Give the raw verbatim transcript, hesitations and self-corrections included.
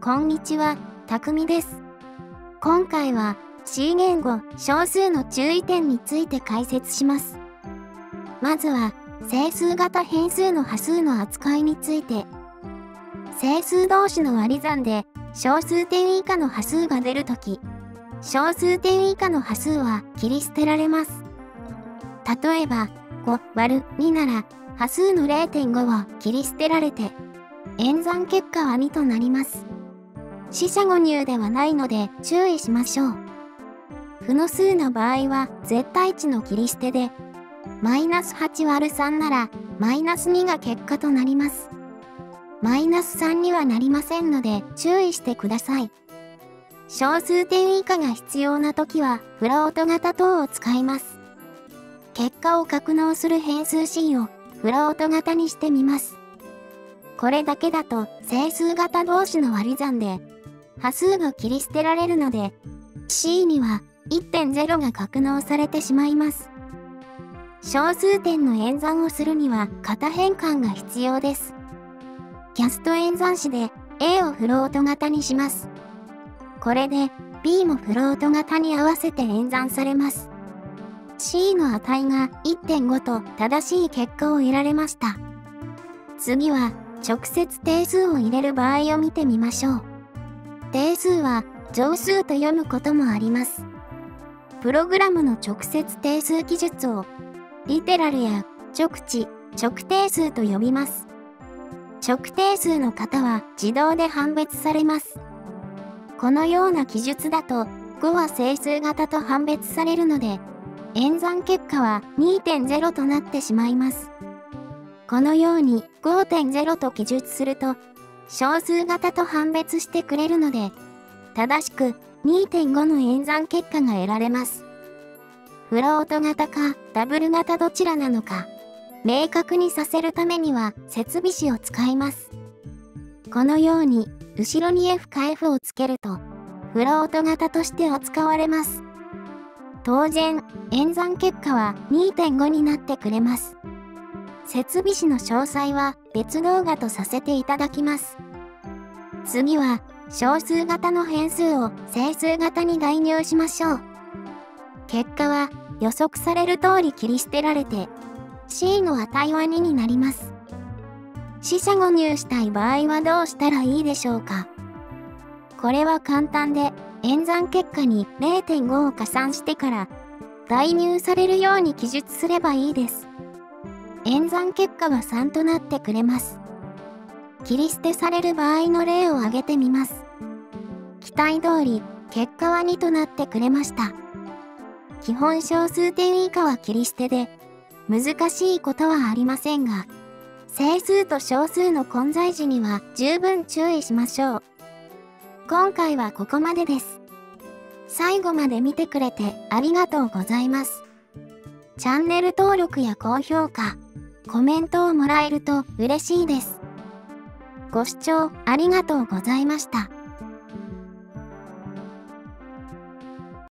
こんにちは、たくみです。今回は C 言語小数の注意点について解説します。まずは整数型変数の波数の扱いについて。整数同士の割り算で小数点以下の波数が出るとき、小数点以下の波数は切り捨てられます。例えば ごわるに なら波数の れいてんご は切り捨てられて、演算結果はにとなります。四捨五入ではないので注意しましょう。負の数の場合は絶対値の切り捨てで、マイナスはちわるさん ならマイナスにが結果となります。マイナスさんにはなりませんので注意してください。小数点以下が必要なときはフロート型等を使います。結果を格納する変数 C をフロート型にしてみます。これだけだと整数型同士の割り算で波数が切り捨てられるので C には いってんゼロ が格納されてしまいます。小数点の演算をするには型変換が必要です。キャスト演算子で A をフロート型にします。これで B もフロート型に合わせて演算されます。C の値が いってんご と正しい結果を得られました。次は直接定数を入れる場合を見てみましょう。定数は乗数と読むこともあります。プログラムの直接定数記述をリテラルや直値、直定数と呼びます。直定数の型は自動で判別されます。このような記述だとごは整数型と判別されるので、演算結果は にてんゼロ となってしまいます。このように ごてんゼロ と記述すると、小数型と判別してくれるので、正しく にてんご の演算結果が得られます。フロート型かダブル型どちらなのか、明確にさせるためには設備子を使います。このように、後ろに F か F をつけると、フロート型として扱われます。当然、演算結果は にてんご になってくれます。設備子の詳細は別動画とさせていただきます。次は小数型の変数を整数型に代入しましょう。結果は予測される通り切り捨てられて C の値はにになります。四捨五入したい場合はどうしたらいいでしょうか。これは簡単で演算結果に れいてんご を加算してから代入されるように記述すればいいです。演算結果はさんとなってくれます。切り捨てされる場合の例を挙げてみます。期待通り結果はにとなってくれました。基本小数点以下は切り捨てで難しいことはありませんが、整数と小数の混在時には十分注意しましょう。今回はここまでです。最後まで見てくれてありがとうございます。チャンネル登録や高評価、コメントをもらえると嬉しいです。ご視聴ありがとうございました。